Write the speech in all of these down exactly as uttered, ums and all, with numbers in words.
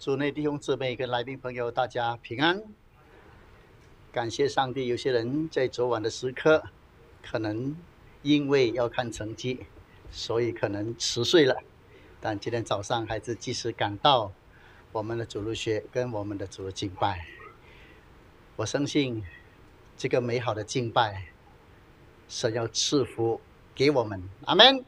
主内弟兄姊妹跟来宾朋友，大家平安。感谢上帝，有些人在昨晚的时刻，可能因为要看成绩，所以可能迟睡了。但今天早上还是及时赶到我们的主日学跟我们的主日敬拜。我相信这个美好的敬拜，神要赐福给我们，阿们。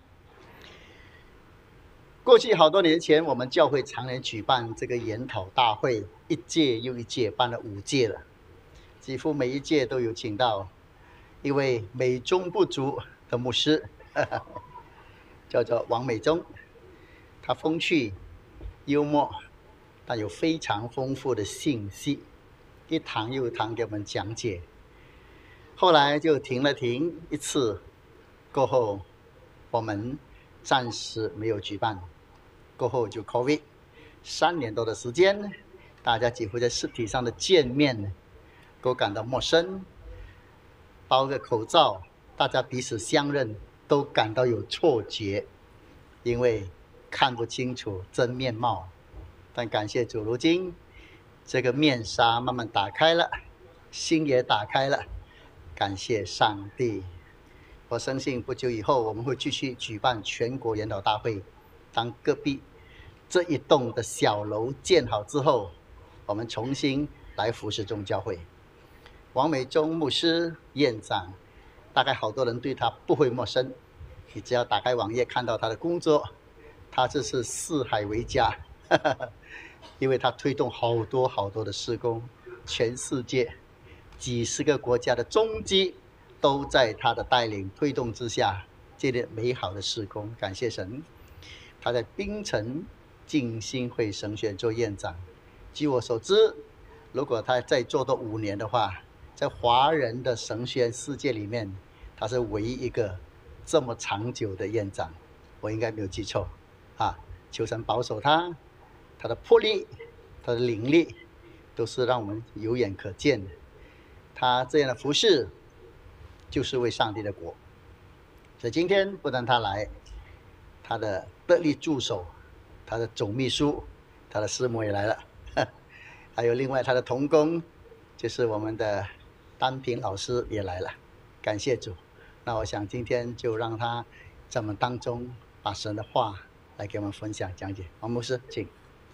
过去好多年前，我们教会常年举办这个研讨大会，一届又一届，办了五届了，几乎每一届都有请到一位美中不足的牧师，呵呵叫做王美忠。他风趣幽默，但有非常丰富的信息，一堂又一堂给我们讲解。后来就停了停一次，过后我们暂时没有举办。过后就 COVID， 三年多的时间，大家几乎在实体上的见面都感到陌生，包个口罩，大家彼此相认都感到有错觉，因为看不清楚真面貌。但感谢主，如今这个面纱慢慢打开了，心也打开了，感谢上帝。我相信不久以后我们会继续举办全国研讨大会。当隔壁这一栋的小楼建好之后，我们重新来服侍众教会。王美忠牧师院长，大概好多人对他不会陌生，你只要打开网页看到他的工作，他这是四海为家，呵呵，因为他推动好多好多的事工，全世界几十个国家的踪迹都在他的带领推动之下，这类美好的事工，感谢神。他在槟城浸信会神学院做院长，据我所知，如果他再做多五年的话，在华人的神学院世界里面，他是唯一一个这么长久的院长，我应该没有记错啊！求神保守他，他的魄力，他的灵力，都是让我们有眼可见的。他这样的服事，就是为上帝的国。所以今天不但他来，他的得力助手，他的总秘书，他的师母也来了，还有另外他的同工，就是我们的丹平老师也来了，感谢主。那我想今天就让他在我们当中把神的话来给我们分享讲解。王牧师，请。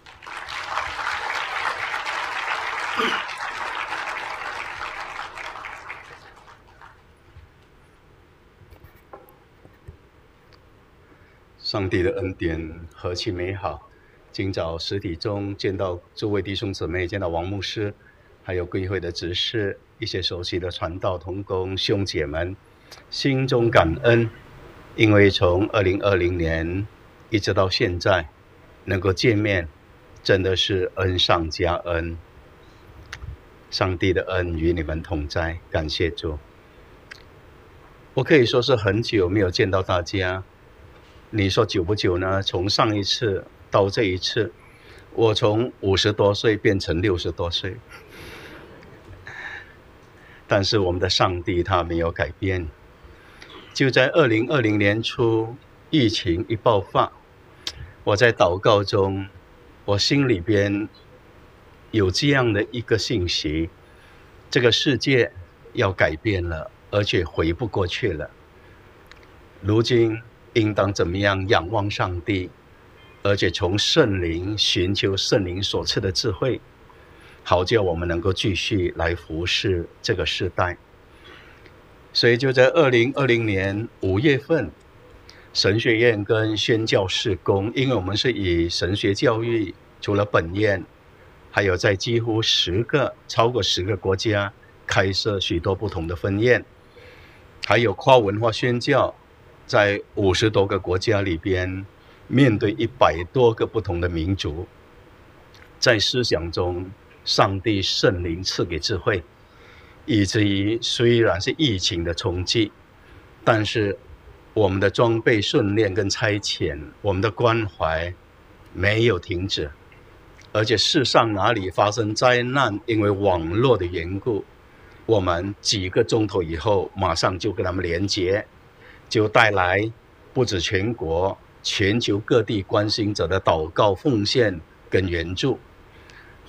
上帝的恩典何其美好！今早实体中见到诸位弟兄姊妹，见到王牧师，还有贵会的执事，一些熟悉的传道同工兄姐们，心中感恩，因为从二零二零年一直到现在，能够见面，真的是恩上加恩。上帝的恩与你们同在，感谢主。我可以说是很久没有见到大家。你说久不久呢？从上一次到这一次，我从五十多岁变成六十多岁，但是我们的上帝他没有改变。就在二零二零年初，疫情一爆发，我在祷告中，我心里边有这样的一个信息：这个世界要改变了，而且回不过去了。如今应当怎么样仰望上帝，而且从圣灵寻求圣灵所赐的智慧，好叫我们能够继续来服侍这个世代。所以就在二零二零年五月份，神学院跟宣教事工，因为我们是以神学教育，除了本院，还有在几乎十个超过十个国家开设许多不同的分院，还有跨文化宣教，在五十多个国家里边，面对一百多个不同的民族，在思想中，上帝圣灵赐给智慧，以至于虽然是疫情的冲击，但是我们的装备训练跟差遣，我们的关怀没有停止，而且世上哪里发生灾难，因为网络的缘故，我们几个钟头以后马上就跟他们连接，就带来不止全国全球各地关心者的祷告奉献跟援助。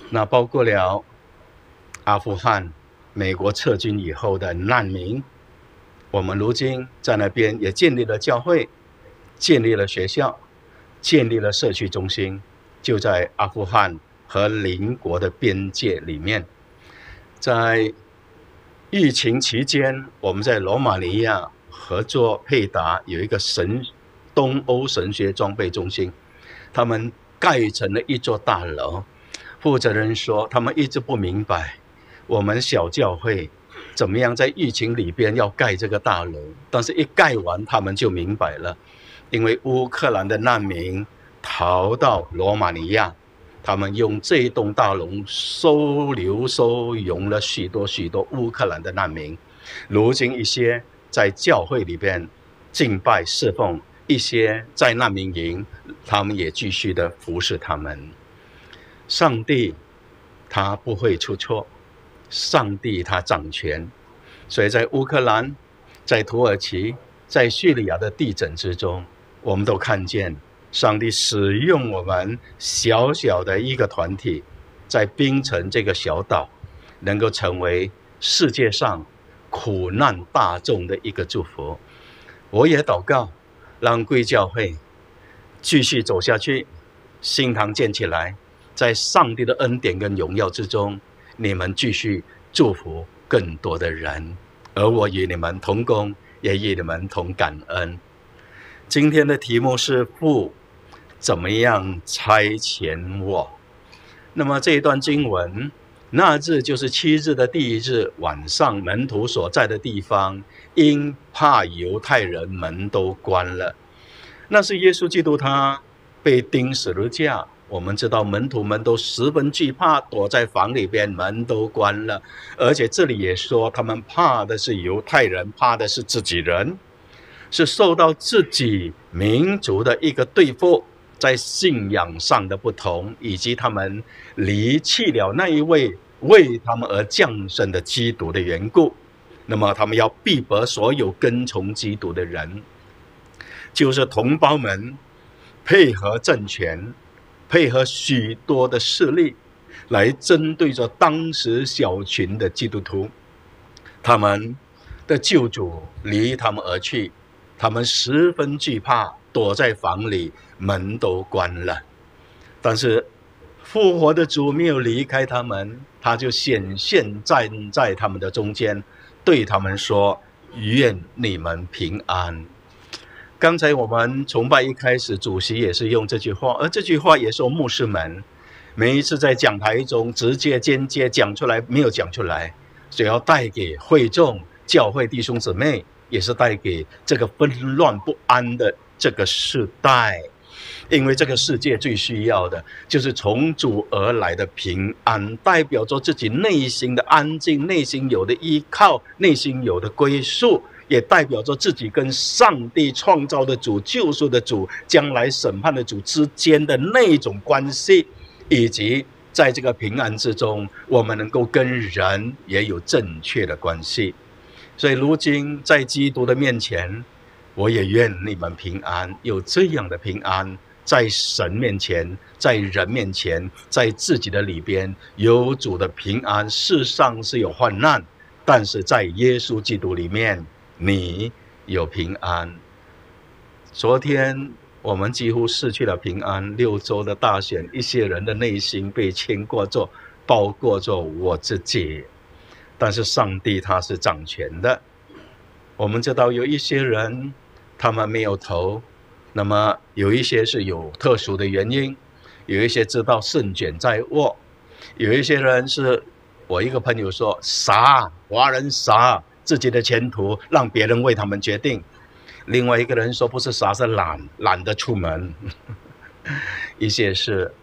那包括了阿富汗美国撤军以后的难民，我们如今在那边也建立了教会，建立了学校，建立了社区中心，就在阿富汗和邻国的边界里面。在疫情期间，我们在罗马尼亚合作配达有一个神东欧神学装备中心，他们盖成了一座大楼。负责人说，他们一直不明白我们小教会怎么样在疫情里边要盖这个大楼，但是一盖完他们就明白了，因为乌克兰的难民逃到罗马尼亚，他们用这一栋大楼收留收容了许多许多乌克兰的难民，如今一些在教会里边敬拜侍奉，一些在难民营，他们也继续的服侍他们。上帝他不会出错，上帝他掌权，所以在乌克兰、在土耳其、在叙利亚的地震之中，我们都看见上帝使用我们小小的一个团体，在槟城这个小岛，能够成为世界上苦难大众的一个祝福。我也祷告，让贵教会继续走下去，新堂建起来，在上帝的恩典跟荣耀之中，你们继续祝福更多的人，而我与你们同工，也与你们同感恩。今天的题目是父怎么样差遣我。那么这一段经文，那日就是七日的第一日晚上，门徒所在的地方，因怕犹太人，门都关了。那是耶稣基督他被钉十字架，我们知道门徒们都十分惧怕，躲在房里边，门都关了。而且这里也说，他们怕的是犹太人，怕的是自己人，是受到自己民族的一个对付，在信仰上的不同，以及他们离弃了那一位为他们而降生的基督的缘故。那么他们要逼迫所有跟从基督的人，就是同胞们配合政权，配合许多的势力，来针对着当时小群的基督徒。他们的救主离他们而去，他们十分惧怕，躲在房里，门都关了。但是复活的主没有离开他们，他就显现站在他们的中间，对他们说：愿你们平安。刚才我们崇拜一开始，主席也是用这句话，而这句话也是牧师们每一次在讲台中直接间接讲出来，没有讲出来，所以要带给会众教会弟兄姊妹，也是带给这个纷乱不安的这个世代。因为这个世界最需要的就是从主而来的平安，代表着自己内心的安静，内心有的依靠，内心有的归宿，也代表着自己跟上帝创造的主、救赎的主、将来审判的主之间的那种关系，以及在这个平安之中，我们能够跟人也有正确的关系。所以如今在基督的面前，我也愿你们平安，有这样的平安，在神面前，在人面前，在自己的里边有主的平安。世上是有患难，但是在耶稣基督里面，你有平安。昨天我们几乎失去了平安，六州的大选，一些人的内心被牵过着，包括着我自己。但是上帝他是掌权的。我们知道有一些人他们没有投，那么有一些是有特殊的原因，有一些知道胜券在握，有一些人是我一个朋友说傻，华人傻，自己的前途让别人为他们决定。另外一个人说不是傻，是懒，懒得出门。一些是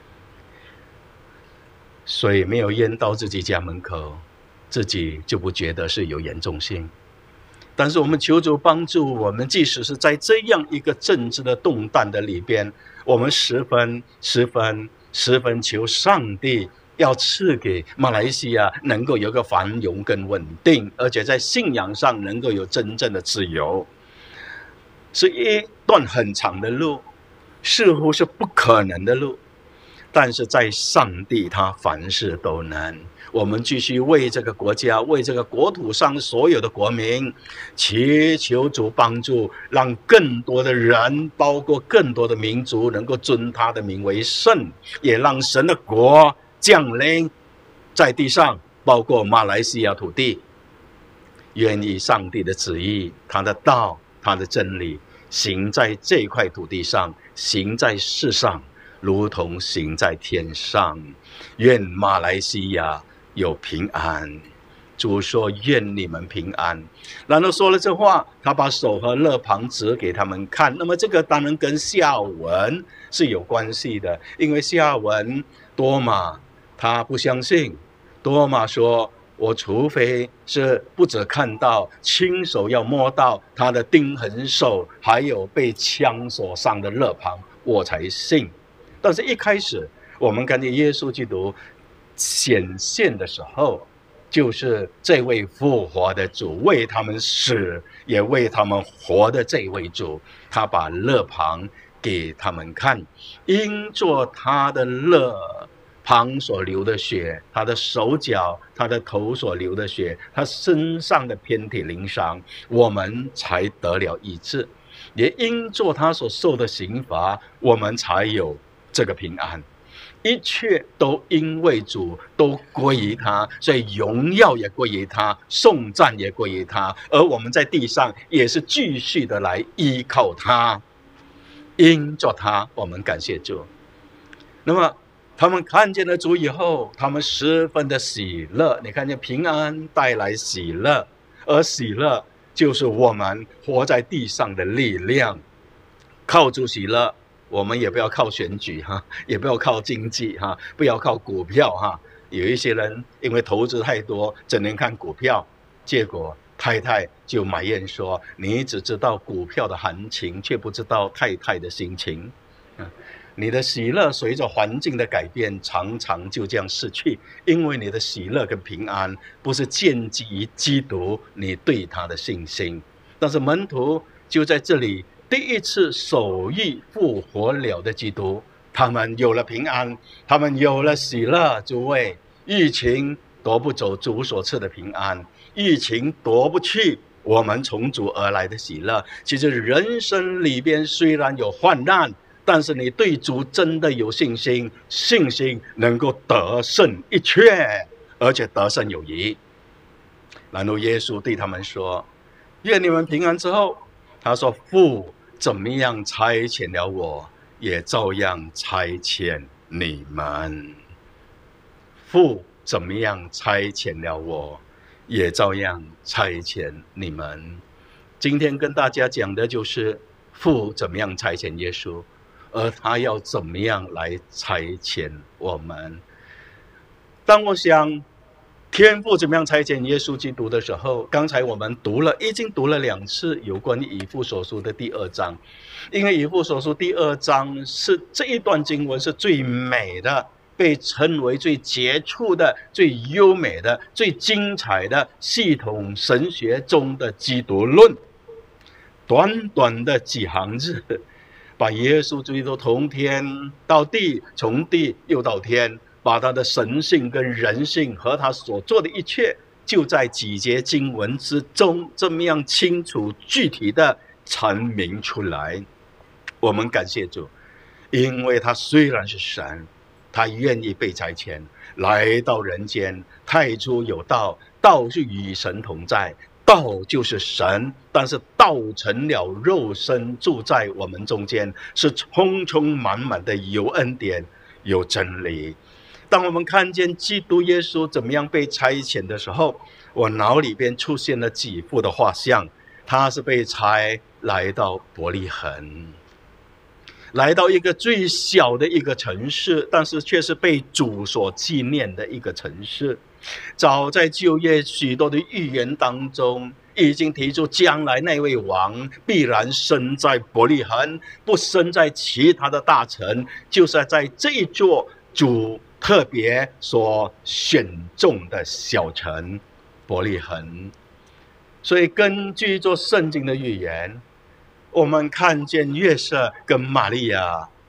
水没有淹到自己家门口，自己就不觉得是有严重性。但是我们求主帮助我们，即使是在这样一个政治的动荡的里边，我们十分十分十分求上帝要赐给马来西亚能够有个繁荣跟稳定，而且在信仰上能够有真正的自由。是一段很长的路，似乎是不可能的路， 但是在上帝他凡事都能。我们继续为这个国家，为这个国土上所有的国民祈求主帮助，让更多的人，包括更多的民族能够尊他的名为圣，也让神的国降临在地上，包括马来西亚土地。愿以上帝的旨意，他的道，他的真理行在这块土地上，行在世上，如同行在天上。愿马来西亚有平安。主说愿你们平安。然后说了这话，他把手和肋旁指给他们看。那么这个当然跟下文是有关系的，因为下文多马他不相信，多马说我除非是不只看到，亲手要摸到他的钉痕手，还有被枪所伤的肋旁，我才信。但是一开始我们看见耶稣基督显现的时候，就是这位复活的主，为他们死也为他们活的这位主，他把肋旁给他们看，因着他的肋旁所流的血，他的手脚，他的头所流的血，他身上的遍体鳞伤，我们才得了医治。也因着他所受的刑罚，我们才有这个平安。一切都因为主，都归于他，所以荣耀也归于他，颂赞也归于他，而我们在地上也是继续的来依靠他，因着他，我们感谢主。那么他们看见了主以后，他们十分的喜乐。你看见平安带来喜乐，而喜乐就是我们活在地上的力量。靠主喜乐，我们也不要靠选举哈，也不要靠经济哈，不要靠股票哈。有一些人因为投资太多，整天看股票，结果太太就埋怨说：“你只知道股票的行情，却不知道太太的心情。”你的喜乐随着环境的改变，常常就这样逝去，因为你的喜乐跟平安不是建基于基督你对他的信心。但是门徒就在这里第一次首遇复活了的基督，他们有了平安，他们有了喜乐。诸位，疫情夺不走主所赐的平安，疫情夺不去我们从主而来的喜乐。其实人生里边虽然有患难，但是你对主真的有信心，信心能够得胜一切，而且得胜有余。然后耶稣对他们说：“愿你们平安。”之后他说：“父怎么样差遣了我，也照样差遣你们。父怎么样差遣了我，也照样差遣你们。”今天跟大家讲的就是父怎么样差遣耶稣，而他要怎么样来差遣我们。当我想天父怎么样差遣耶稣基督的时候，刚才我们读了，已经读了两次有关于以弗所书的第二章。因为以弗所书第二章是这一段经文是最美的，被称为最杰出的、最优美的、最精彩的系统神学中的基督论。短短的几行字，把耶稣基督从天到地，从地又到天，把他的神性跟人性和他所做的一切，就在几节经文之中这么样清楚具体的阐明出来。我们感谢主，因为他虽然是神，他愿意被差遣来到人间。太初有道，道是与神同在，道就是神，但是道成了肉身，住在我们中间，是充充满满的有恩典有真理。当我们看见基督耶稣怎么样被差遣的时候，我脑里边出现了几幅的画像。他是被差来到伯利恒，来到一个最小的一个城市，但是却是被主所纪念的一个城市。早在旧约许多的预言当中，已经提出将来那位王必然生在伯利恒，不生在其他的大城，就是在这一座主特别所选中的小城伯利恒。所以根据做圣经的预言，我们看见约瑟跟玛利亚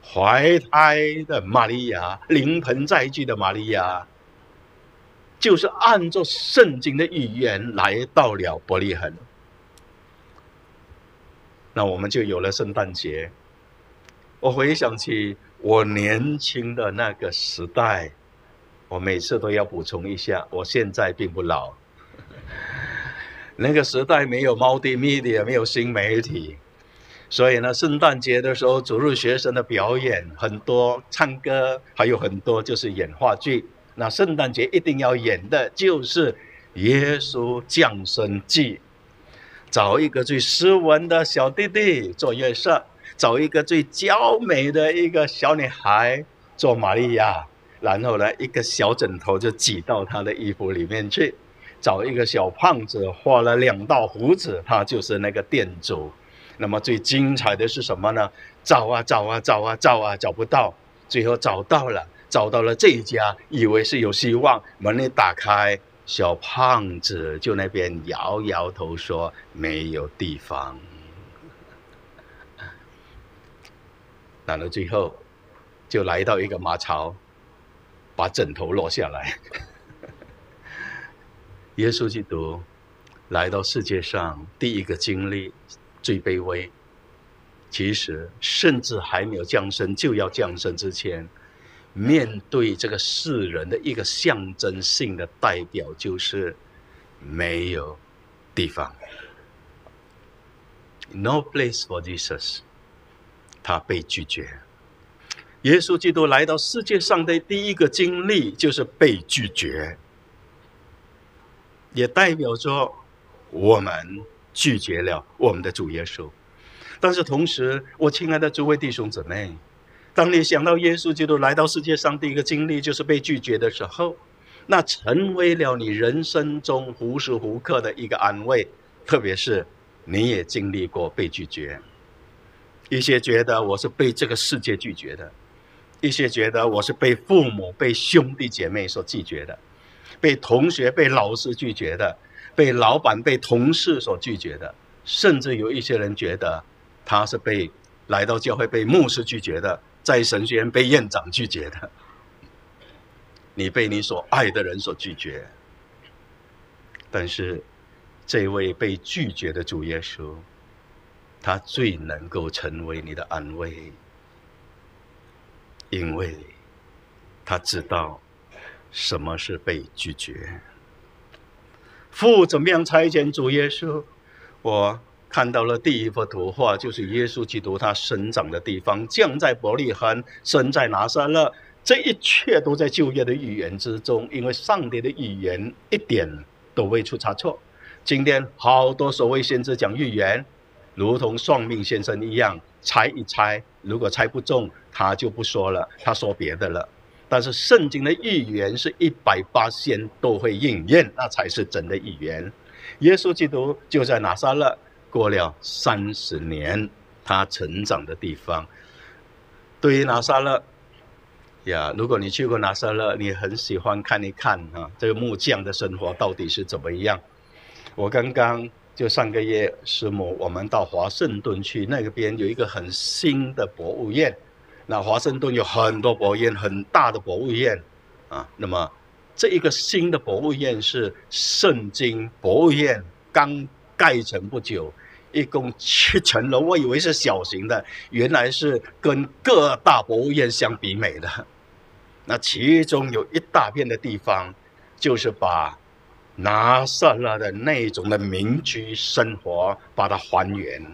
怀胎的玛利亚，临盆载具的玛利亚，就是按照圣经的预言来到了伯利恒。那我们就有了圣诞节。我回想起我年轻的那个时代，我每次都要补充一下，我现在并不老。那个时代没有 multimedia， 没有新媒体，所以呢，圣诞节的时候，主日学生的表演很多，唱歌，还有很多就是演话剧。那圣诞节一定要演的就是耶稣降生记，找一个最斯文的小弟弟做约瑟，找一个最娇美的一个小女孩做玛利亚，然后呢，一个小枕头就挤到她的衣服里面去，找一个小胖子画了两道胡子，他就是那个店主。那么最精彩的是什么呢？找啊找啊找啊找啊找不到，最后找到了，找到了这一家，以为是有希望，门一打开，小胖子就那边摇摇头说没有地方。然后最后就来到一个马槽，把枕头落下来。耶稣基督来到世界上，第一个经历最卑微，其实甚至还没有降生就要降生之前，面对这个世人的一个象征性的代表，就是没有地方。 No place for Jesus， 他被拒绝。耶稣基督来到世界上的第一个经历就是被拒绝，也代表着我们拒绝了我们的主耶稣。但是同时，我亲爱的诸位弟兄姊妹，当你想到耶稣基督来到世界上第一个经历就是被拒绝的时候，那成为了你人生中无时无刻的一个安慰。特别是你也经历过被拒绝，一些觉得我是被这个世界拒绝的，一些觉得我是被父母、被兄弟姐妹所拒绝的，被同学、被老师拒绝的，被老板、被同事所拒绝的，甚至有一些人觉得他是被来到教会被牧师拒绝的，在神学院被院长拒绝的。你被你所爱的人所拒绝，但是这位被拒绝的主耶稣，他最能够成为你的安慰，因为他知道什么是被拒绝。父怎么样差遣主耶稣？我看到了第一幅图画，就是耶稣基督他生长的地方，降在伯利恒，生在拿撒勒，这一切都在旧约的预言之中，因为上帝的预言一点都未出差错。今天好多所谓先知讲预言，如同算命先生一样，猜一猜，如果猜不中，他就不说了，他说别的了。但是圣经的预言是一百八千都会应验，那才是真的预言。耶稣基督就在拿撒勒过了三十年，他成长的地方。对于拿撒勒呀，如果你去过拿撒勒，你很喜欢看一看啊，这个木匠的生活到底是怎么样。我刚刚就上个月师母我们到华盛顿去，那边有一个很新的博物院。那华盛顿有很多博物院，很大的博物院啊。那么这一个新的博物院是圣经博物院，刚盖成不久，一共七层楼，我以为是小型的，原来是跟各大博物院相比美的。那其中有一大片的地方，就是把拿撒勒的那种的民居生活把它还原。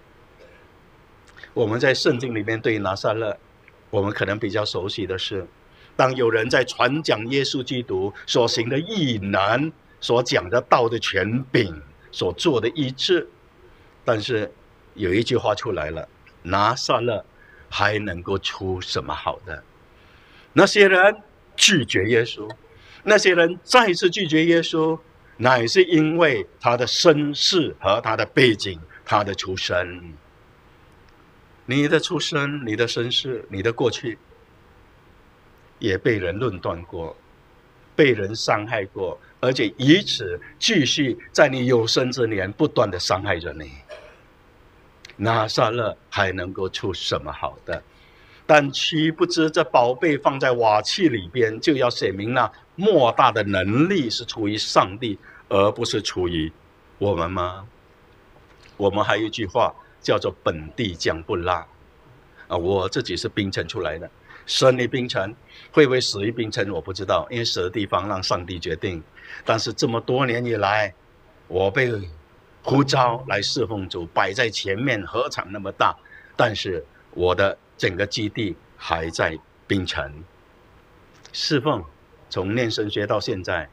我们在圣经里面对拿撒勒，我们可能比较熟悉的是，当有人在传讲耶稣基督所行的异能，所讲的道的权柄，所做的医治，但是有一句话出来了，拿撒勒还能够出什么好的？那些人拒绝耶稣，那些人再次拒绝耶稣，乃是因为他的身世和他的背景，他的出身。你的出身，你的身世，你的过去也被人论断过，被人伤害过，而且以此继续在你有生之年不断的伤害着你。拿撒勒还能够出什么好的？ 但岂不知这宝贝放在瓦器里边，就要显明了莫大的能力是出于上帝，而不是出于我们吗？我们还有一句话叫做本地姜不辣啊，我自己是槟城出来的，生于槟城，会不会死于槟城我不知道，因为死的地方让上帝决定。但是这么多年以来，我被呼召来侍奉主，摆在前面，何尝那么大？但是我的整个基地还在槟城侍奉，从念神学到现在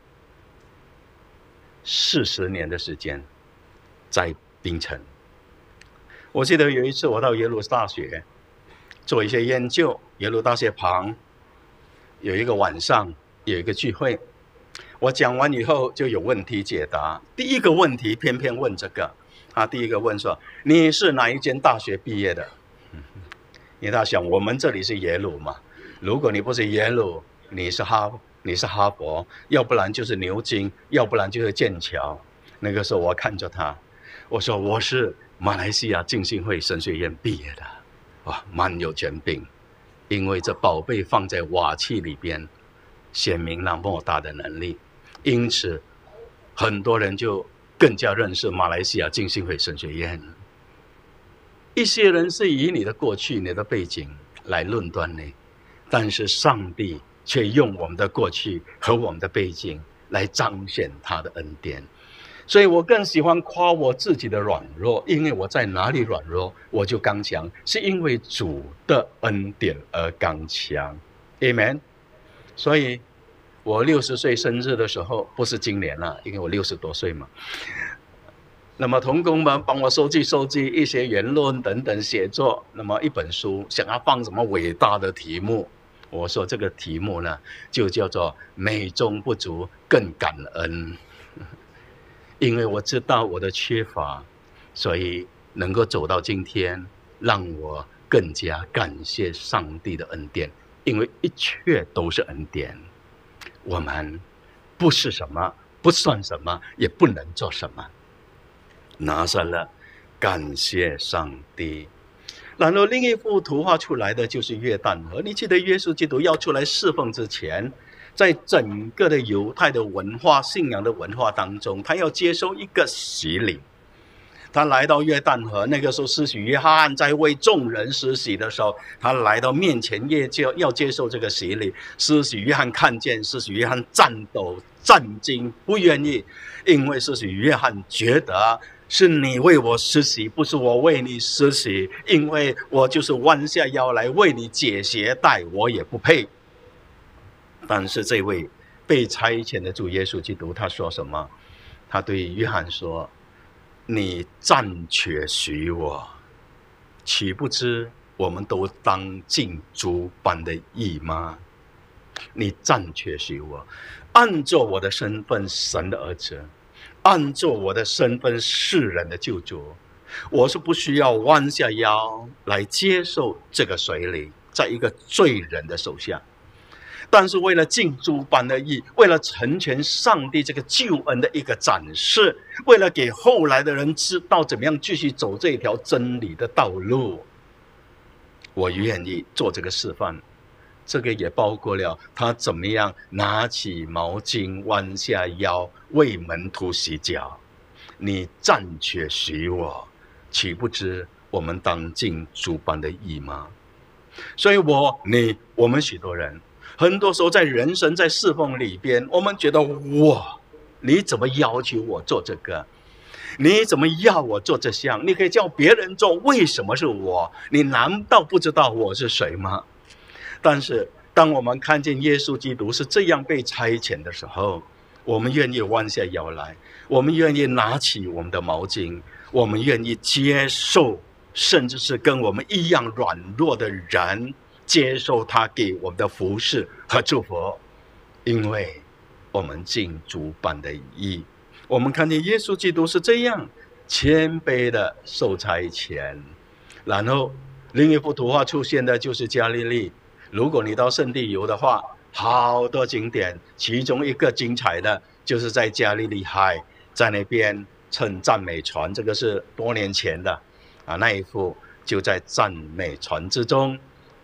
四十年的时间在槟城。我记得有一次我到耶鲁大学做一些研究，耶鲁大学旁有一个晚上有一个聚会，我讲完以后就有问题解答。第一个问题偏偏问这个，他第一个问说：“你是哪一间大学毕业的？”因为他想我们这里是耶鲁嘛，如果你不是耶鲁，你是哈你是哈佛，要不然就是牛津，要不然就是剑桥。那个时候我看着他，我说我是马来西亚浸信会神学院毕业的，哇，蛮有权柄，因为这宝贝放在瓦器里边，显明了莫大的能力，因此很多人就更加认识马来西亚浸信会神学院。一些人是以你的过去、你的背景来论断你，但是上帝却用我们的过去和我们的背景来彰显他的恩典。所以我更喜欢夸我自己的软弱，因为我在哪里软弱，我就刚强，是因为主的恩典而刚强。Amen。所以我六十岁生日的时候，不是今年了，因为我六十多岁嘛。那么同工们帮我收集收集一些言论等等写作，那么一本书想要放什么伟大的题目，我说这个题目呢就叫做美中不足更感恩。因为我知道我的缺乏，所以能够走到今天，让我更加感谢上帝的恩典，因为一切都是恩典，我们不是什么，不算什么，也不能做什么，拿上了，感谢上帝。然后另一幅图画出来的就是约旦河。你记得耶稣基督要出来侍奉之前，在整个的犹太的文化、信仰的文化当中，他要接受一个洗礼。他来到约旦河，那个时候施洗约翰在为众人施洗的时候，他来到面前也就要接受这个洗礼。施洗约翰看见，施洗约翰颤抖、战惊，不愿意，因为施洗约翰觉得是你为我施洗，不是我为你施洗，因为我就是弯下腰来为你解鞋带，我也不配。但是这位被差遣的主耶稣基督，他说什么？他对约翰说：“你暂且许我，岂不知我们都当尽诸般的义吗？你暂且许我，按照我的身份，神的儿子，按照我的身份，世人的救主，我是不需要弯下腰来接受这个水礼，在一个罪人的手下。但是为了尽诸般的义，为了成全上帝这个救恩的一个展示，为了给后来的人知道怎么样继续走这条真理的道路，我愿意做这个示范。这个也包括了他怎么样拿起毛巾弯下腰为门徒洗脚。你暂且许我，岂不知我们当尽诸般的义吗？所以我你我们许多人很多时候在人生在侍奉里边，我们觉得哇，你怎么要求我做这个？你怎么要我做这项？你可以叫别人做，为什么是我？你难道不知道我是谁吗？但是当我们看见耶稣基督是这样被差遣的时候，我们愿意弯下腰来，我们愿意拿起我们的毛巾，我们愿意接受，甚至是跟我们一样软弱的人接受他给我们的服事和祝福，因为我们尽诸般的义。我们看见耶稣基督是这样谦卑的受差遣。然后另一幅图画出现的就是加利利。如果你到圣地游的话，好多景点，其中一个精彩的就是在加利利海，在那边乘赞美船，这个是多年前的啊，那一幅就在赞美船之中，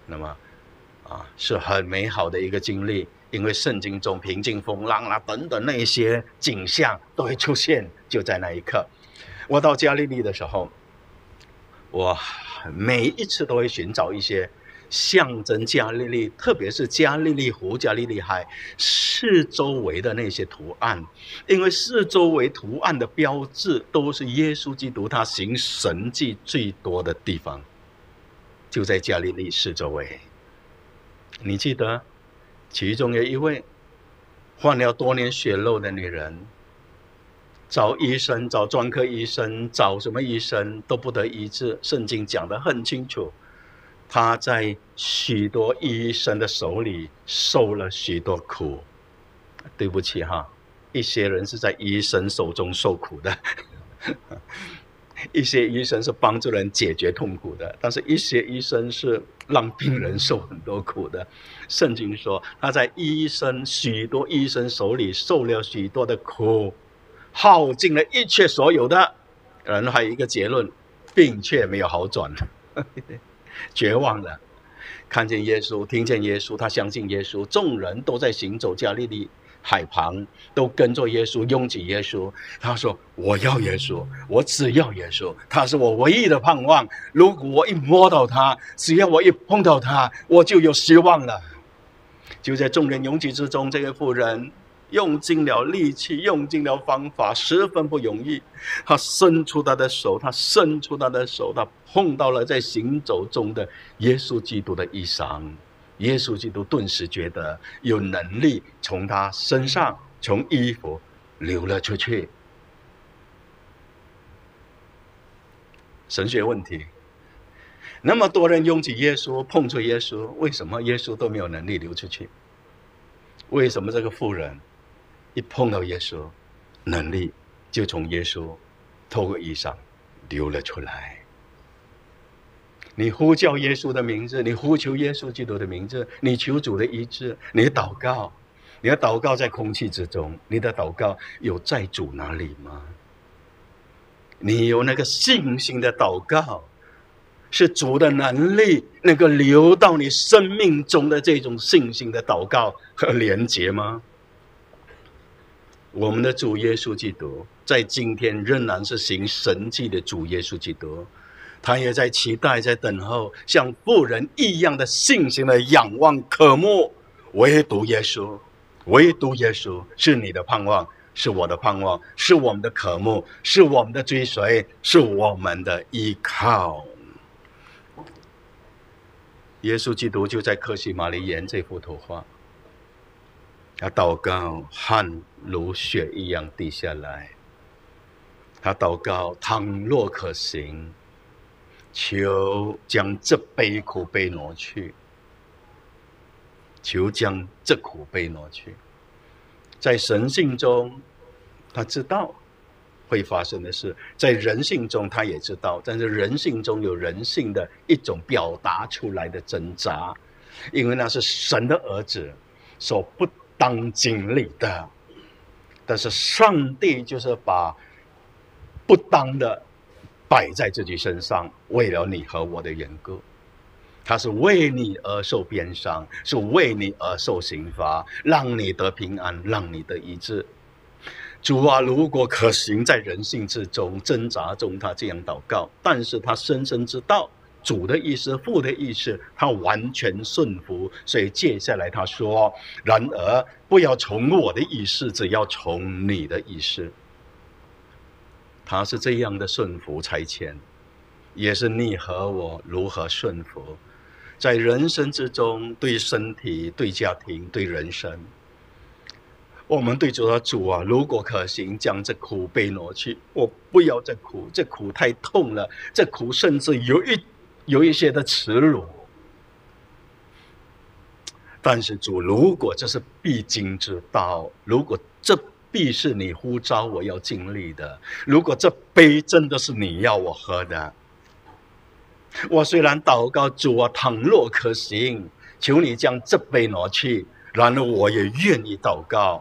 那么啊，是很美好的一个经历，因为圣经中平静风浪啊等等那一些景象都会出现，就在那一刻。我到加利利的时候，我每一次都会寻找一些象征加利利，特别是加利利湖、加利利海四周围的那些图案，因为四周围图案的标志都是耶稣基督他行神迹最多的地方，就在加利利四周围。你记得其中有一位患了多年血漏的女人，找医生，找专科医生，找什么医生都不得医治。圣经讲得很清楚，她在许多医生的手里受了许多苦。对不起哈，一些人是在医生手中受苦的一些医生是帮助人解决痛苦的，但是一些医生是让病人受很多苦的。圣经说他在医生许多医生手里受了许多的苦，耗尽了一切所有的，然后还有一个结论，并却没有好转绝望了。看见耶稣，听见耶稣，他相信耶稣，众人都在行走加利利海旁，都跟着耶稣，拥挤耶稣。他说我要耶稣，我只要耶稣，他是我唯一的盼望。如果我一摸到他，只要我一碰到他，我就有希望了。就在众人拥挤之中，这个妇人用尽了力气，用尽了方法，十分不容易。他伸出他的手，他伸出他的手，他碰到了在行走中的耶稣基督的衣裳。耶稣基督顿时觉得有能力从他身上，从衣服流了出去。神学问题，那么多人拥挤耶稣，碰触耶稣，为什么耶稣都没有能力流出去？为什么这个妇人一碰到耶稣，能力就从耶稣透过衣裳流了出来？你呼叫耶稣的名字，你呼求耶稣基督的名字，你求主的医治，你祷告，你的祷告在空气之中，你的祷告有在主哪里吗？你有那个信心的祷告，是主的能力那个流到你生命中的这种信心的祷告和连结吗？我们的主耶稣基督在今天仍然是行神迹的主耶稣基督，他也在期待，在等候，像妇人一样的信心的仰望渴慕。唯独耶稣，唯独耶稣是你的盼望，是我的盼望，是我们的渴慕，是我们的追随，是我们的依靠。耶稣基督就在客西马尼园这幅图画，他祷告，汗如血一样滴下来。他祷告，倘若可行，求将这杯苦杯挪去，求将这苦杯挪去。在神性中，他知道会发生的事，在人性中他也知道，但是人性中有人性的一种表达出来的挣扎，因为那是神的儿子所不当经历的。但是上帝就是把不当的摆在自己身上，为了你和我的缘故，他是为你而受鞭伤，是为你而受刑罚，让你得平安，让你得医治。主啊，如果可行，在人性之中挣扎中，他这样祷告，但是他深深知道主的意思，父的意思，他完全顺服。所以接下来他说，然而不要从我的意思，只要从你的意思。他是这样的顺服差遣，也是你和我如何顺服。在人生之中，对身体，对家庭，对人生，我们对主说，主啊，如果可行，将这苦杯挪去，我不要这苦，这苦太痛了，这苦甚至有一有一些的耻辱。但是主，如果这是必经之道，如果这必是你呼召我要经历的，如果这杯真的是你要我喝的，我虽然祷告，主啊，倘若可行，求你将这杯挪去，然而我也愿意祷告，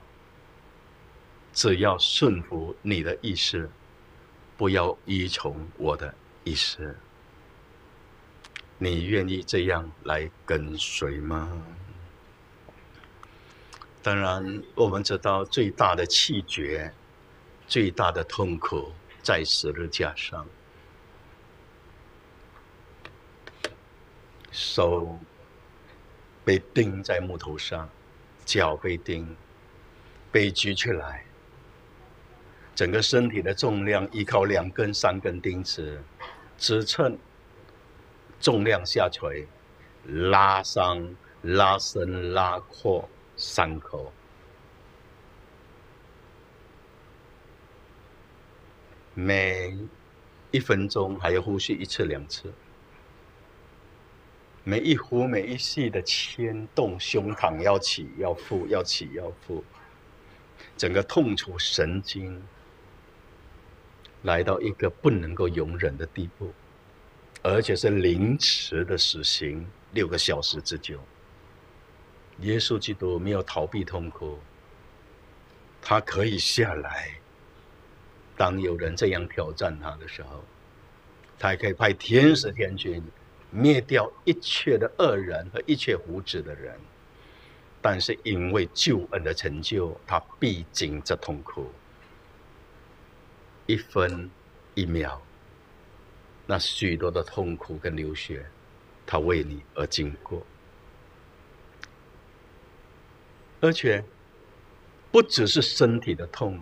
只要顺服你的意思，不要依从我的意思。 你愿意这样来跟随吗？当然，我们知道最大的气绝，最大的痛苦在十字架上，手被钉在木头上，脚被钉，被举起来，整个身体的重量依靠两根、三根钉子支撑，重量下垂，拉伤、拉伸、拉扩伤口。每一分钟还要呼吸一次两次，每一呼每一吸的牵动，胸膛要起要伏，要起要伏，整个痛楚神经来到一个不能够容忍的地步，而且是凌迟的死刑，六个小时之久。耶稣基督没有逃避痛苦，他可以下来。当有人这样挑战他的时候，他还可以派天使天军灭掉一切的恶人和一切无知的人。但是因为救恩的成就，他必经这痛苦，一分一秒，那许多的痛苦跟流血，他为你而经过。而且不只是身体的痛，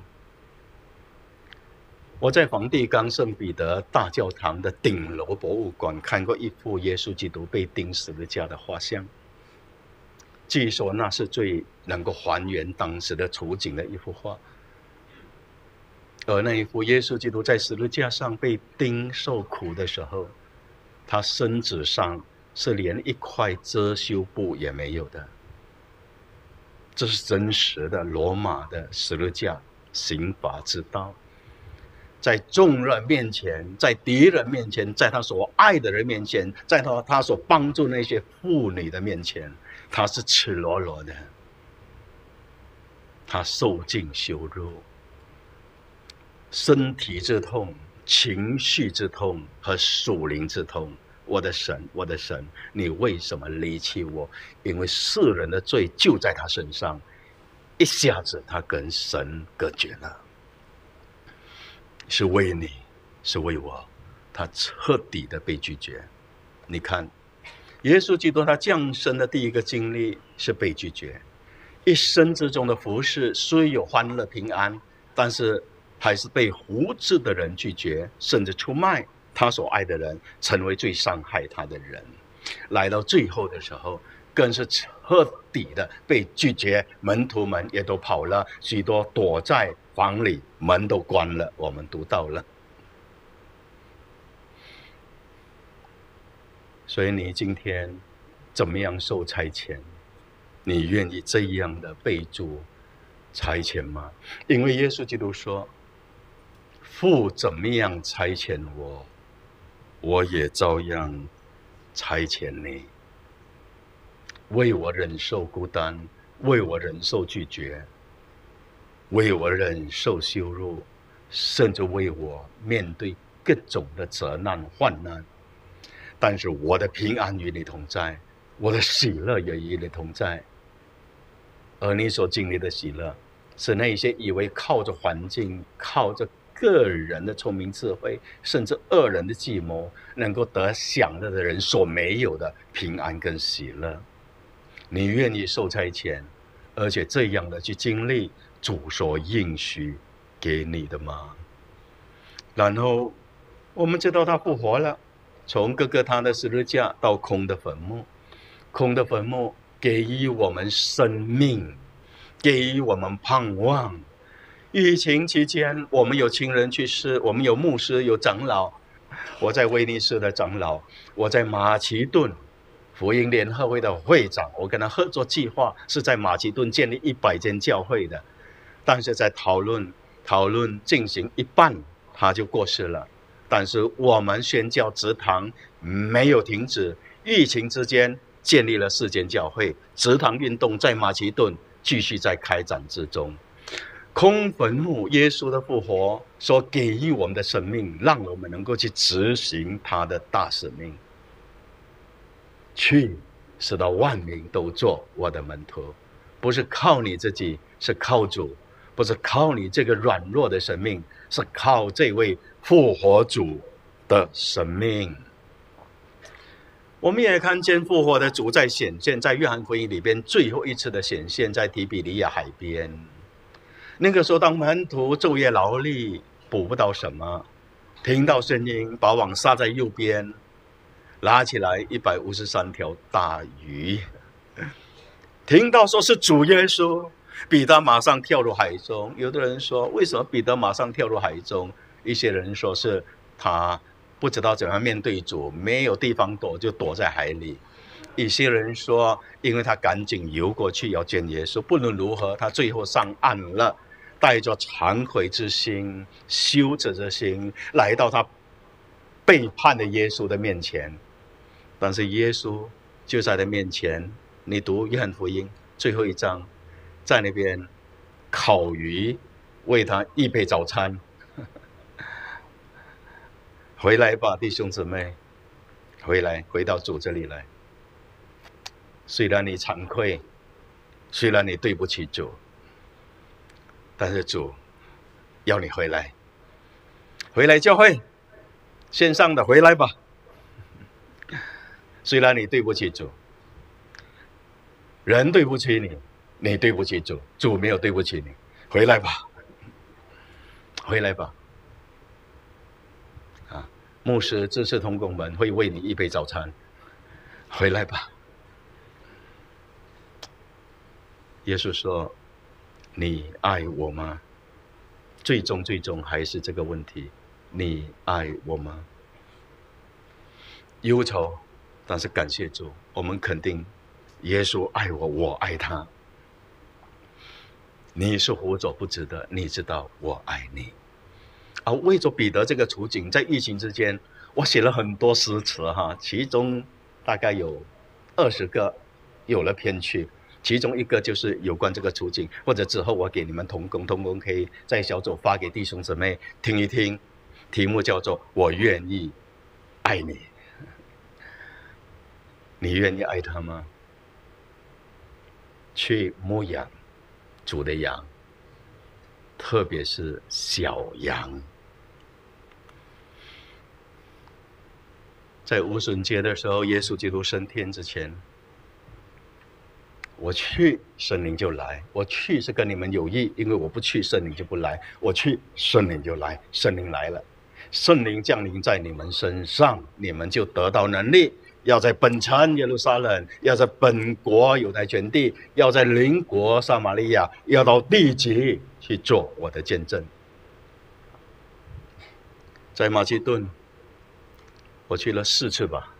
我在梵蒂冈圣彼得大教堂的顶楼博物馆看过一幅耶稣基督被钉十字架的画像，据说那是最能够还原当时的处境的一幅画。而那一幅耶稣基督在十字架上被钉受苦的时候，他身子上是连一块遮羞布也没有的。这是真实的罗马的十字架刑罚之道，在众人面前，在敌人面前，在他所爱的人面前，在他他所帮助那些妇女的面前，他是赤裸裸的，他受尽羞辱，身体之痛、情绪之痛和属灵之痛。我的神，我的神，你为什么离弃我？因为世人的罪就在他身上，一下子他跟神隔绝了。是为你，是为我，他彻底的被拒绝。你看，耶稣基督他降生的第一个经历是被拒绝，一生之中的服事虽有欢乐平安，但是还是被无知的人拒绝，甚至出卖他所爱的人，成为最伤害他的人。来到最后的时候，更是彻底的被拒绝，门徒们也都跑了，许多躲在房里，门都关了。我们读到了。所以你今天怎么样受差遣？你愿意这样的被主差遣吗？因为耶稣基督说，父怎么样差遣我，我也照样差遣你。为我忍受孤单，为我忍受拒绝，为我忍受羞辱，甚至为我面对各种的责难患难。但是我的平安与你同在，我的喜乐也与你同在。而你所经历的喜乐，是那些以为靠着环境，靠着个人的聪明智慧，甚至恶人的计谋，能够得享乐的人所没有的平安跟喜乐。你愿意受差遣，而且这样的去经历主所应许给你的吗？然后我们知道他复活了，从各个他的十字架到空的坟墓，空的坟墓给予我们生命，给予我们盼望。疫情期间，我们有亲人去世，我们有牧师，有长老。我在威尼斯的长老，我在马其顿福音联合会的会长，我跟他合作计划是在马其顿建立一百间教会的，但是在讨论讨论进行一半，他就过世了。但是我们宣教职堂没有停止，疫情之间建立了四间教会，职堂运动在马其顿继续在开展之中。空坟墓，耶稣的复活所给予我们的生命，让我们能够去执行他的大使命。 去，使到万民都做我的门徒。不是靠你自己，是靠主；不是靠你这个软弱的生命，是靠这位复活主的生命。我们也看见复活的主在显现，在约翰福音里边最后一次的显现，在提比利亚海边。那个时候，当门徒昼夜劳力，捕不到什么，听到声音，把网撒在右边，拉起来一百五十三条大鱼。听到说是主耶稣，彼得马上跳入海中。有的人说，为什么彼得马上跳入海中？一些人说是他不知道怎样面对主，没有地方躲，就躲在海里。一些人说，因为他赶紧游过去要见耶稣。不论如何，他最后上岸了，带着惭愧之心、羞耻之心，来到他背叛的耶稣的面前。但是耶稣就在他面前。你读约翰福音最后一章，在那边烤鱼，为他预备早餐。回来吧，弟兄姊妹，回来，回到主这里来。虽然你惭愧，虽然你对不起主，但是主要你回来，回来教会，线上的回来吧。虽然你对不起主，人对不起你，你对不起主，主没有对不起你，回来吧，回来吧。啊，牧师、知识同工们会为你预备早餐，回来吧。耶稣说：“你爱我吗？”最终最终还是这个问题：你爱我吗？忧愁，但是感谢主，我们肯定。耶稣爱我，我爱他。你是活着不值得，你知道我爱你。啊，为着彼得这个处境，在疫情之间，我写了很多诗词哈，其中大概有二十个有了篇曲，其中一个就是有关这个处境，或者之后我给你们同工，同工可以在小组发给弟兄姊妹听一听，题目叫做“我愿意爱你”。你愿意爱他吗？去牧养主的羊，特别是小羊。在无旬节的时候，耶稣基督升天之前，我去，圣灵就来。我去是跟你们有益，因为我不去，圣灵就不来。我去，圣灵就来。圣灵来了，圣灵降临在你们身上，你们就得到能力。要在本城耶路撒冷，要在本国犹太全地，要在邻国撒玛利亚，要到地极去做我的见证。在马其顿，我去了四次吧。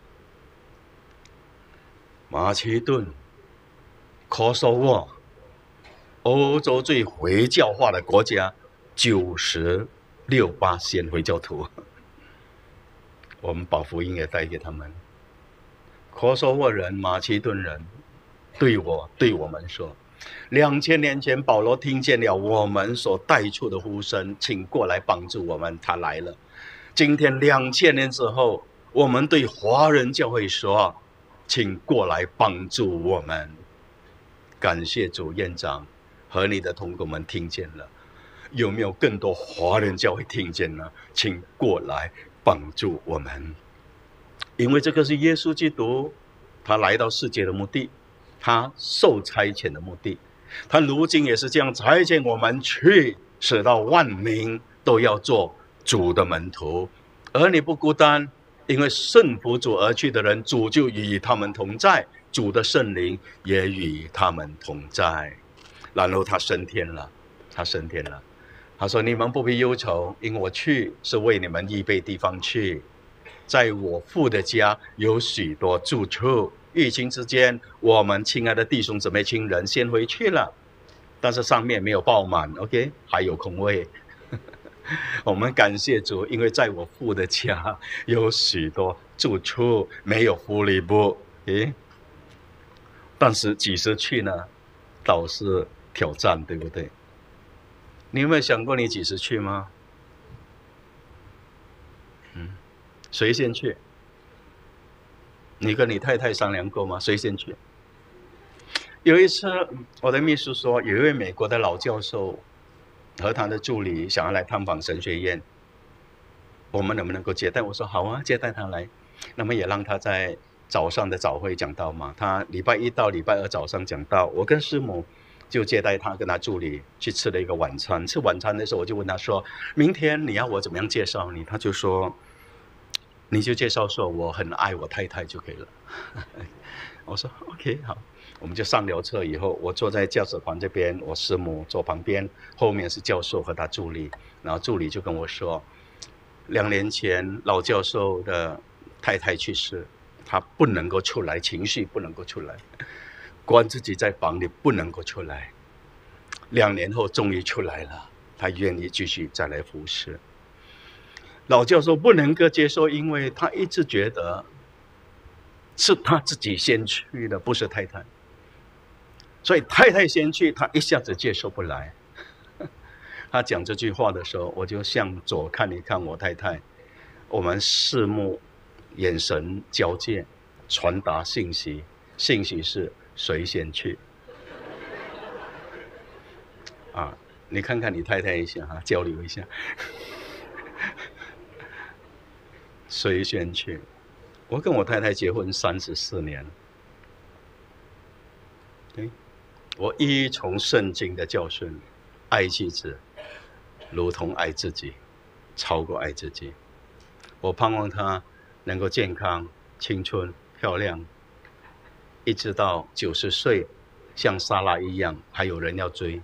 马其顿、科索沃，欧洲最回教化的国家，九十六巴仙回教徒。我们把福音也带给他们。科索沃人、马其顿人对我、对我们说，两千年前保罗听见了我们所带出的呼声，请过来帮助我们，他来了。今天两千年之后，我们对华人教会说，请过来帮助我们。感谢主院长和你的同工们听见了，有没有更多华人教会听见呢？请过来帮助我们。因为这个是耶稣基督他来到世界的目的，他受差遣的目的，他如今也是这样差遣我们去，使到万民都要做主的门徒。而你不孤单，因为顺服主而去的人，主就与他们同在，主的圣灵也与他们同在。然后他升天了，他升天了，他说：“你们不必忧愁，因为我去是为你们预备地方去。在我父的家有许多住处。”疫情之间，我们亲爱的弟兄姊妹亲人先回去了，但是上面没有爆满 ，OK， 还有空位。我们感谢主，因为在我父的家有许多住处，没有福利部。诶，但是几时去呢？倒是挑战，对不对？你有没有想过你几时去吗？嗯，谁先去？ 你跟你太太商量过吗？谁先去？有一次，我的秘书说，有一位美国的老教授和他的助理想要来探访神学院，我们能不能够接待？我说好啊，接待他来。那么也让他在早上的早会讲道嘛。他礼拜一到礼拜二早上讲道，我跟师母就接待他跟他助理去吃了一个晚餐。吃晚餐的时候，我就问他说：“明天你要我怎么样介绍你？”他就说：“你就介绍说我很爱我太太就可以了。”我说 OK 好。我们就上了车以后，我坐在驾驶盘这边，我师母坐旁边，后面是教授和他助理。然后助理就跟我说，两年前老教授的太太去世，他不能够出来，情绪不能够出来，关自己在房里不能够出来。两年后终于出来了，他愿意继续再来服侍。老教授不能够接受，因为他一直觉得是他自己先去的，不是太太。所以太太先去，他一下子接受不来。他讲这句话的时候，我就向左看一看我太太，我们四目眼神交界，传达信息，信息是谁先去？啊，你看看你太太一下哈，交流一下，谁先去？我跟我太太结婚三十四年，对。我依从圣经的教训，爱妻子如同爱自己，超过爱自己。我盼望她能够健康、青春、漂亮，一直到九十岁，像莎拉一样，还有人要追。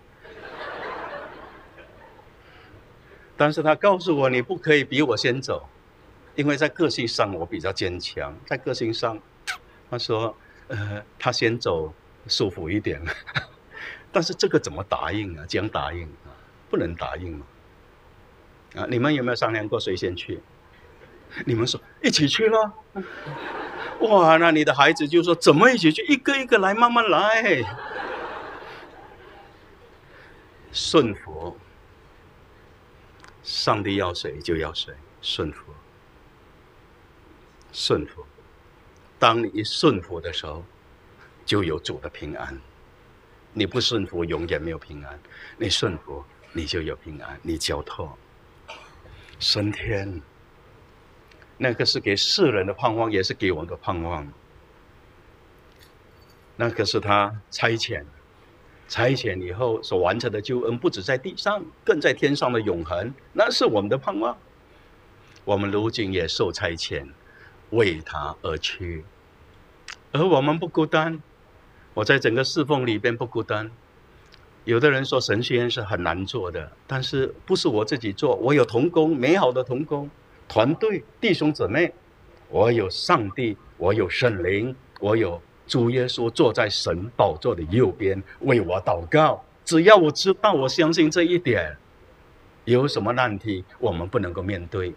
但是她告诉我，你不可以比我先走，因为在个性上我比较坚强。在个性上，她说，呃，她先走。舒服一点，但是这个怎么答应啊？讲答应啊，不能答应嘛。啊，你们有没有商量过谁先去？你们说一起去了，哇，那你的孩子就说怎么一起去？一个一个来，慢慢来，顺服。上帝要谁就要谁，顺服，顺服。当你一顺服的时候，就有主的平安。你不顺服，永远没有平安；你顺服，你就有平安，你交托。升天，那个是给世人的盼望，也是给我们的盼望。那个是他差遣，差遣以后所完成的救恩，不止在地上，更在天上的永恒，那是我们的盼望。我们如今也受差遣，为他而去，而我们不孤单。我在整个侍奉里边不孤单。有的人说神学院是很难做的，但是不是我自己做，我有同工，美好的同工团队弟兄姊妹，我有上帝，我有圣灵，我有主耶稣坐在神宝座的右边为我祷告。只要我知道，我相信这一点，有什么难题我们不能够面对。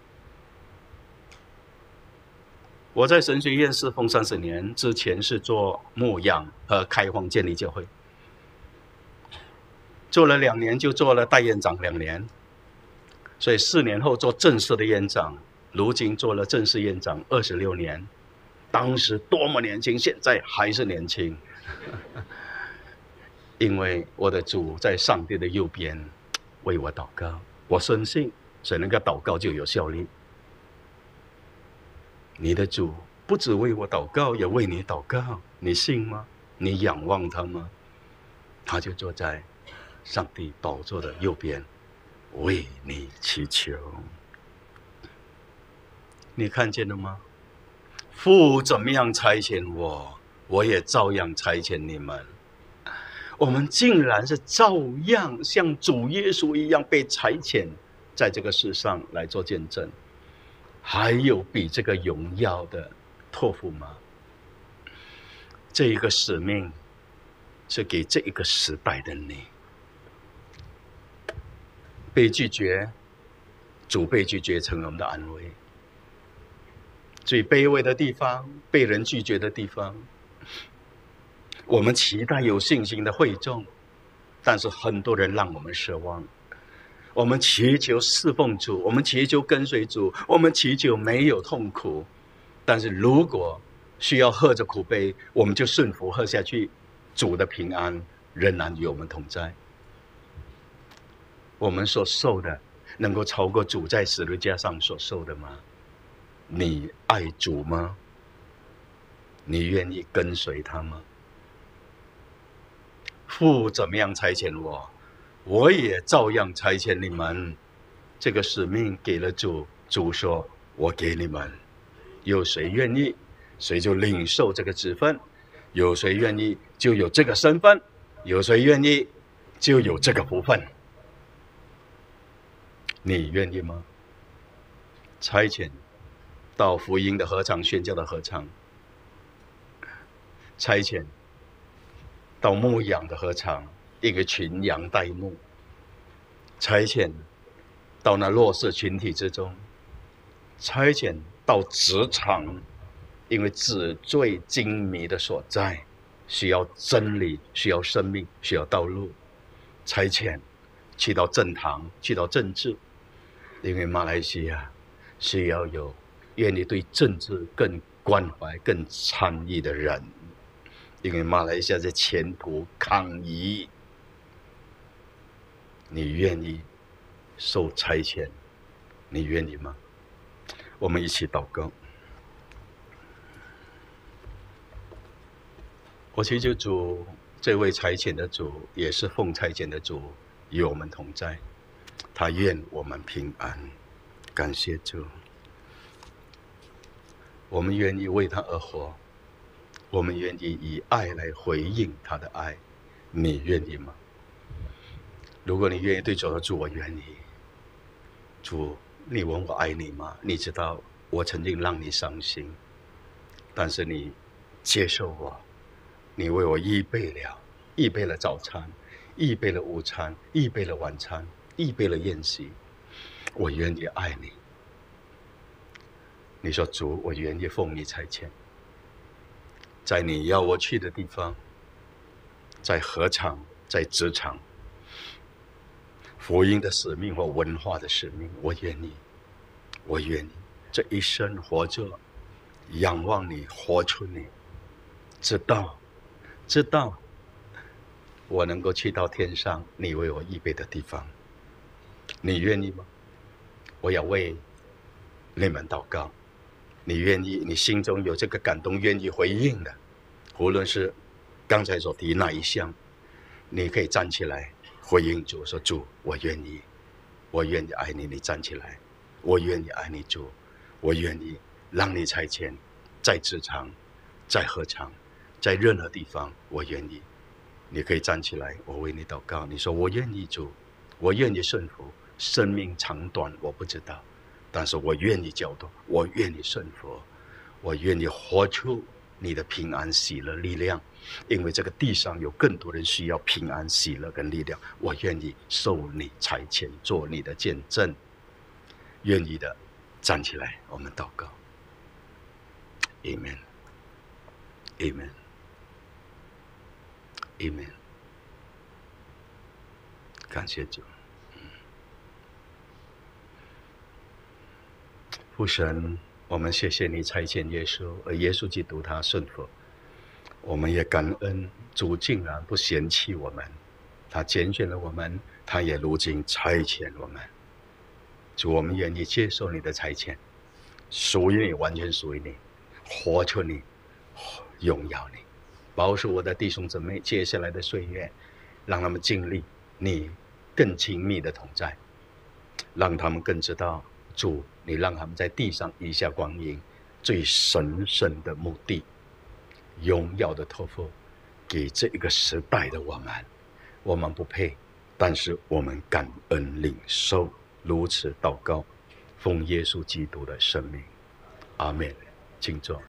我在神学院侍奉三十年，之前是做牧养和开荒建立教会，做了两年就做了代院长两年，所以四年后做正式的院长，如今做了正式院长二十六年。当时多么年轻，现在还是年轻，因为我的主在上帝的右边为我祷告，我深信谁能够祷告就有效力。你的主不只为我祷告，也为你祷告，你信吗？你仰望他吗？他就坐在上帝宝座的右边，为你祈求。你看见了吗？父怎么样差遣我，我也照样差遣你们。我们竟然是照样像主耶稣一样被差遣，在这个世上来做见证。还有比这个荣耀的托付吗？这一个使命是给这一个时代的你。被拒绝，主被拒绝成了我们的安慰。最卑微的地方，被人拒绝的地方，我们期待有信心的会众，但是很多人让我们失望。我们祈求侍奉主，我们祈求跟随主，我们祈求没有痛苦。但是如果需要喝着苦杯，我们就顺服喝下去。主的平安仍然与我们同在。我们所受的能够超过主在十字架上所受的吗？你爱主吗？你愿意跟随他吗？父怎么样差遣我，我也照样差遣你们。这个使命给了主，主说我给你们，有谁愿意谁就领受这个职分，有谁愿意就有这个身份，有谁愿意就有这个福分。你愿意吗？差遣到福音的合唱，宣教的合唱，差遣到牧养的合唱，一个群羊带牧，差遣到那弱势群体之中，差遣到职场，因为纸最精密的所在，需要真理，需要生命，需要道路。差遣去到政坛，去到政治，因为马来西亚需要有愿意对政治更关怀、更参与的人，因为马来西亚在前途抗议。你愿意受差遣？你愿意吗？我们一起祷告。我祈求主，这位差遣的主，也是奉差遣的主，与我们同在。他愿我们平安。感谢主，我们愿意为他而活，我们愿意以爱来回应他的爱。你愿意吗？如果你愿意对主说，主我愿意。主，你问我爱你吗？你知道我曾经让你伤心，但是你接受我，你为我预备了，预备了早餐，预备了午餐，预备了晚餐，预备了宴席。我愿意爱你。你说，主，我愿意奉你差遣，在你要我去的地方，在合场，在职场，福音的使命或文化的使命，我愿意，我愿意这一生活着，仰望你，活出你，直到直到我能够去到天上你为我预备的地方。你愿意吗？我要为你们祷告。你愿意，你心中有这个感动，愿意回应的，无论是刚才所提哪一项，你可以站起来回应主，说，主，我愿意，我愿意爱你。你站起来，我愿意爱你，主，我愿意让你差遣，在职场，在合场，在任何地方，我愿意。你可以站起来，我为你祷告。你说，我愿意，主，我愿意顺服。生命长短我不知道，但是我愿意教导，我愿意顺服，我愿意活出你的平安、喜乐、力量。因为这个地上有更多人需要平安、喜乐跟力量，我愿意受你差遣，做你的见证。愿意的站起来，我们祷告。 Amen Amen Amen。 感谢主。父神，我们谢谢你差遣耶稣，而耶稣基督他顺服，我们也感恩主竟然不嫌弃我们，他拣选了我们，他也如今差遣我们。主，我们愿意接受你的差遣，属于你，完全属于你，活出你，荣耀你。保守我的弟兄姊妹接下来的岁月，让他们经历你更亲密的同在，让他们更知道主，你让他们在地上以下光阴最神圣的目的，荣耀的托付给这一个时代的我们。我们不配，但是我们感恩领受。如此祷告，奉耶稣基督的圣名，阿们。请坐。